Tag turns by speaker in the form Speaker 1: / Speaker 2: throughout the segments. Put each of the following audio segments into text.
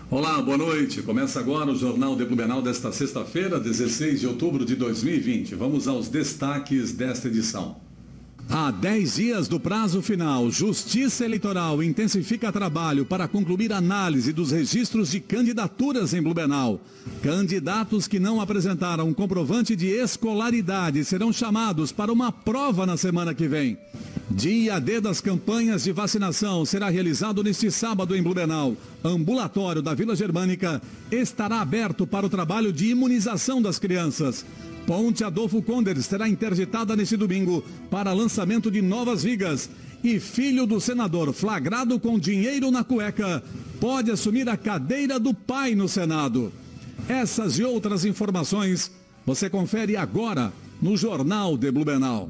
Speaker 1: Olá, boa noite. Começa agora o Jornal de Blumenau desta sexta-feira, 16 de outubro de 2020. Vamos aos destaques desta edição.
Speaker 2: Há 10 dias do prazo final, Justiça Eleitoral intensifica trabalho para concluir análise dos registros de candidaturas em Blumenau. Candidatos que não apresentaram comprovante de escolaridade serão chamados para uma prova na semana que vem. Dia D das campanhas de vacinação será realizado neste sábado em Blumenau. Ambulatório da Vila Germânica estará aberto para o trabalho de imunização das crianças. Ponte Adolfo Conder será interditada neste domingo para lançamento de novas vigas. E filho do senador flagrado com dinheiro na cueca pode assumir a cadeira do pai no Senado. Essas e outras informações você confere agora no Jornal de Blumenau.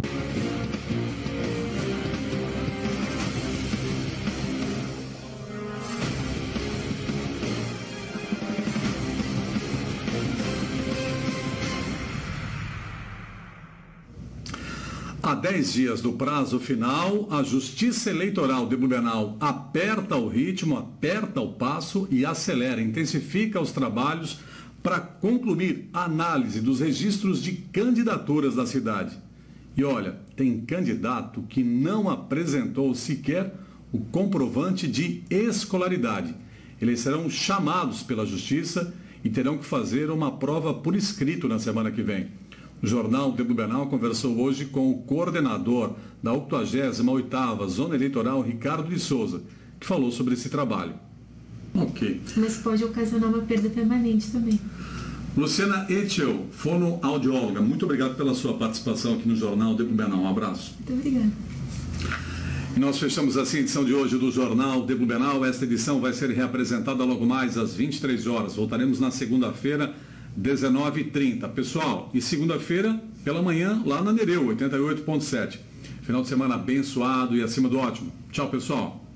Speaker 1: Há 10 dias do prazo final, a Justiça Eleitoral de Blumenau aperta o ritmo, aperta o passo e acelera, intensifica os trabalhos para concluir a análise dos registros de candidaturas da cidade. E olha, tem candidato que não apresentou sequer o comprovante de escolaridade. Eles serão chamados pela Justiça e terão que fazer uma prova por escrito na semana que vem. O Jornal de Blumenau conversou hoje com o coordenador da 88ª Zona Eleitoral, Ricardo de Souza, que falou sobre esse trabalho. Ok.
Speaker 3: Mas pode ocasionar uma perda permanente também.
Speaker 1: Luciana Etchel, fonoaudióloga, muito obrigado pela sua participação aqui no Jornal de Blumenau. Um abraço.
Speaker 3: Muito obrigada.
Speaker 1: E nós fechamos assim a edição de hoje do Jornal de Blumenau. Esta edição vai ser reapresentada logo mais às 23 horas. Voltaremos na segunda-feira, 19h30. Pessoal, e segunda-feira, pela manhã, lá na Nereu, 88.7. Final de semana abençoado e acima do ótimo. Tchau, pessoal.